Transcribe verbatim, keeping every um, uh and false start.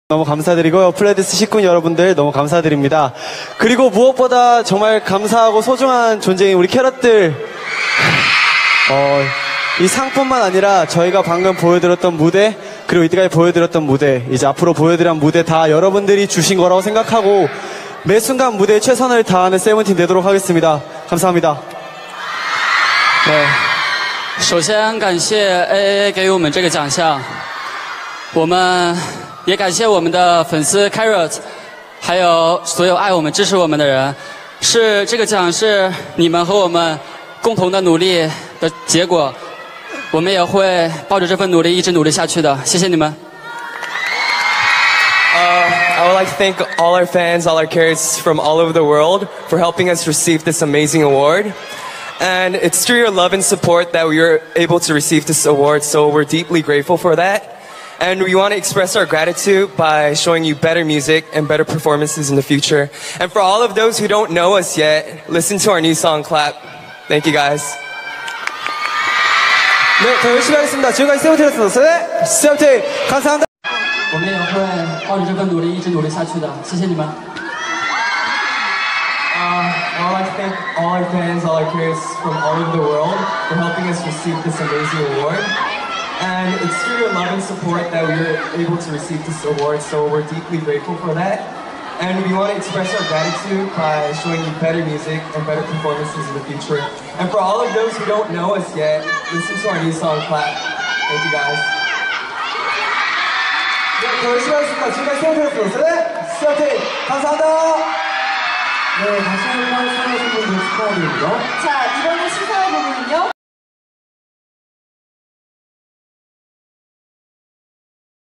너무 감사드리고요. 플레디스 식구 여러분들 너무 감사드립니다. 그리고 무엇보다 정말 감사하고 소중한 존재인 우리 캐럿들. 어, 이 상뿐만 아니라 저희가 방금 보여드렸던 무대, 그리고 이때까지 보여드렸던 무대, 이제 앞으로 보여드릴 무대 다 여러분들이 주신 거라고 생각하고 매 순간 무대에 최선을 다하는 세븐틴 되도록 하겠습니다. 감사합니다. 네. 首先感谢 A A 给我们这个奖项，我们也感谢我们的粉丝 Carrot， 还有所有爱我们、支持我们的人。是这个奖是你们和我们共同的努力的结果，我们也会抱着这份努力一直努力下去的。谢谢你们。 Uh, I would like to thank all our fans, all our carrots from all over the world for helping us receive this amazing award. And it's through your love and support that we were able to receive this award, so we're deeply grateful for that. And we want to express our gratitude by showing you better music and better performances in the future. And for all of those who don't know us yet, listen to our new song, Clap. Thank you guys. 네, 더 열심히 하겠습니다. 지금까지 세븐틴이었습니다. 네, 세븐틴 감사합니다. 我们也会抱着这份努力一直努力下去的。谢谢你们。 Uh, I would like to thank all our fans, all our carrots from all over the world for helping us receive this amazing award. And it's through your love and support that we were able to receive this award, so we're deeply grateful for that. And we want to express our gratitude by showing you better music and better performances in the future. And for all of those who don't know us yet, listen to our new song, Clap. Thank you guys. 네, 더 열심히 하겠습니다. 지금까지 세븐틴이었습니다. 네, 세븐틴 감사합니다. 네, 다시 한번 참여해주신 분들 축하드립니다. 자, 이번에 시사회 부분은요.